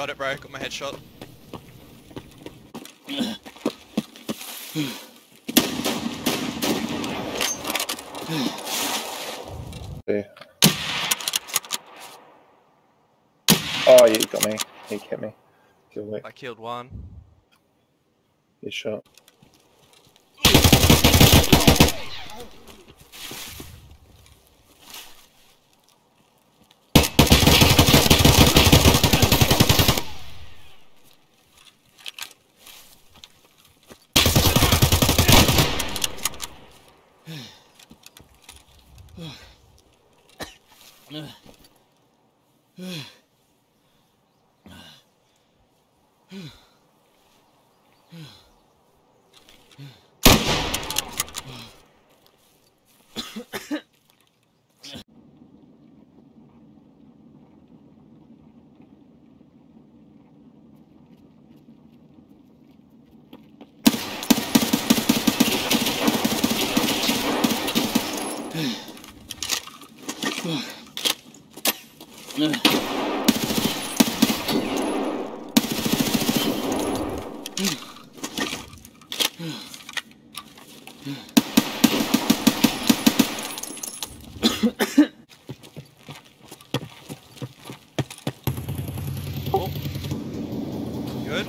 Got it, bro. Got my headshot. Yeah. Oh, you got me. He hit me. Kill me. I killed one. Good shot. Oh. Good.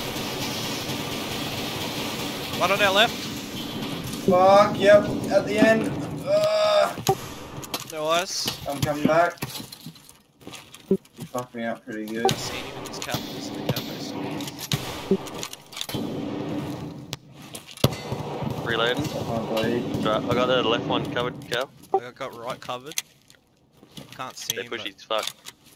One on our left. Fuck, yep, at the end. There was. I'm coming back. You fucked me up pretty good. I've seen him in his cap. He's in the cafe. Reloading. Oh, bleed. Right, I got the left one covered, Cal. I got right covered. Can't see They're him. pushy as fuck.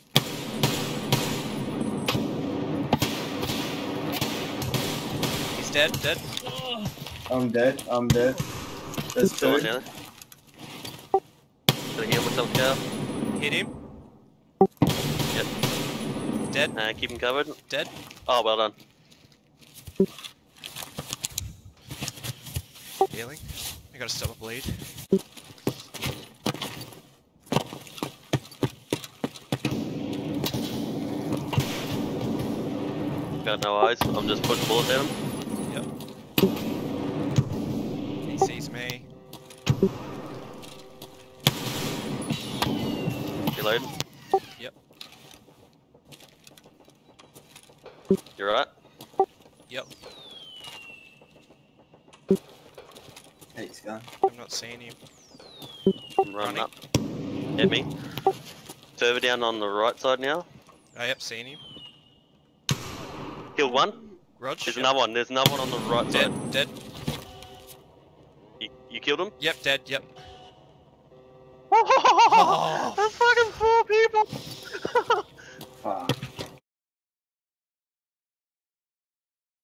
He's dead. Dead. I'm dead, I'm dead. There's Still two. down. Gonna heal myself, Cal. Hit him. Yep. Dead. Keep him covered. Dead. Oh, well done. Healing. I gotta stop a bleed. Got no eyes. I'm just putting bullets at him. Yep. He sees me. Reloading. Yep. You right? Yep. Hey, he's gone. I'm not seeing him. I'm running up. Hit me. Further down on the right side now. I yep, seen him. Killed one. Rog. There's Yep. another one. There's another one on the right Dead. side. Dead. You killed him? Yep. Dead. Yep. Oh, that's fucking 4 people!